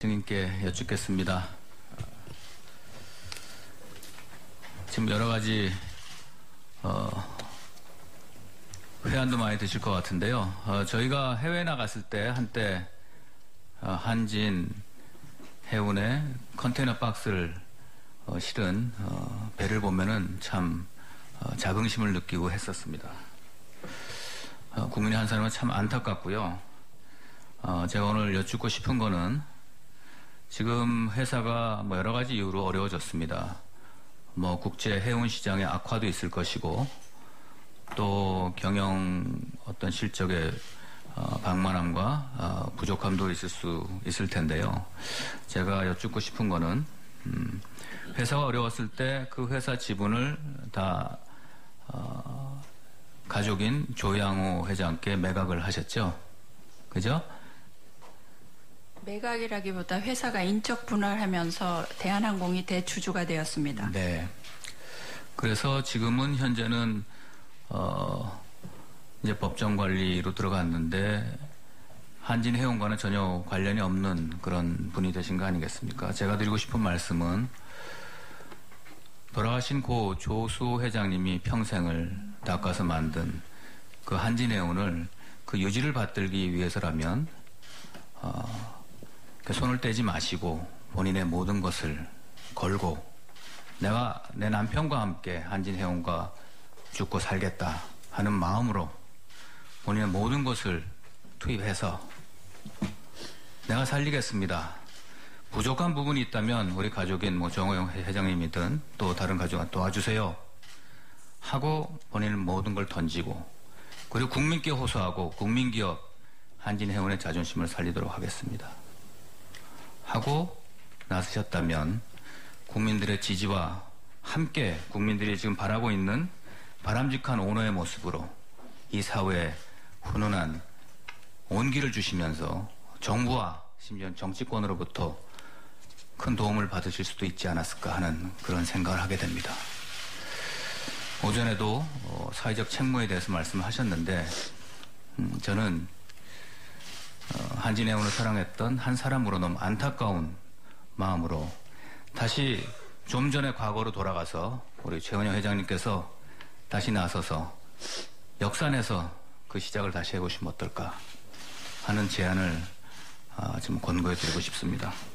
증인께 여쭙겠습니다. 지금 여러 가지 회한도 많이 드실 것 같은데요. 저희가 해외 나갔을 때 한때 한진 해운에 컨테이너 박스를 실은 배를 보면은 참 자긍심을 느끼고 했었습니다. 국민의 한 사람은 참 안타깝고요. 제가 오늘 여쭙고 싶은 거는 지금 회사가 여러 가지 이유로 어려워졌습니다. 국제 해운 시장의 악화도 있을 것이고 또 경영 어떤 실적의 방만함과 부족함도 있을 텐데요. 제가 여쭙고 싶은 거는 회사가 어려웠을 때 그 회사 지분을 다 가족인 조양호 회장께 매각을 하셨죠. 그죠? 매각이라기보다 회사가 인적 분할하면서 대한항공이 대주주가 되었습니다. 네. 그래서 지금은 현재는 이제 법정 관리로 들어갔는데 한진해운과는 전혀 관련이 없는 그런 분이 되신 거 아니겠습니까? 제가 드리고 싶은 말씀은 돌아가신 고 조수 회장님이 평생을 닦아서 만든 그 한진해운을 그 유지를 받들기 위해서라면 손을 떼지 마시고 본인의 모든 것을 걸고 내가 내 남편과 함께 한진해운과 죽고 살겠다 하는 마음으로 본인의 모든 것을 투입해서 내가 살리겠습니다. 부족한 부분이 있다면 우리 가족인 정호영 회장님이든 또 다른 가족은 도와주세요 하고 본인은 모든 걸 던지고 그리고 국민께 호소하고 국민기업 한진해운의 자존심을 살리도록 하겠습니다 하고 나서셨다면 국민들의 지지와 함께 국민들이 지금 바라고 있는 바람직한 오너의 모습으로 이 사회에 훈훈한 온기를 주시면서 정부와 심지어 정치권으로부터 큰 도움을 받으실 수도 있지 않았을까 하는 그런 생각을 하게 됩니다. 오전에도 사회적 책무에 대해서 말씀을 하셨는데 저는 한진해운을 사랑했던 한 사람으로 너무 안타까운 마음으로 다시 좀 전에 과거로 돌아가서 우리 최은영 회장님께서 다시 나서서 역산해서 그 시작을 다시 해보시면 어떨까 하는 제안을 좀 권고해 드리고 싶습니다.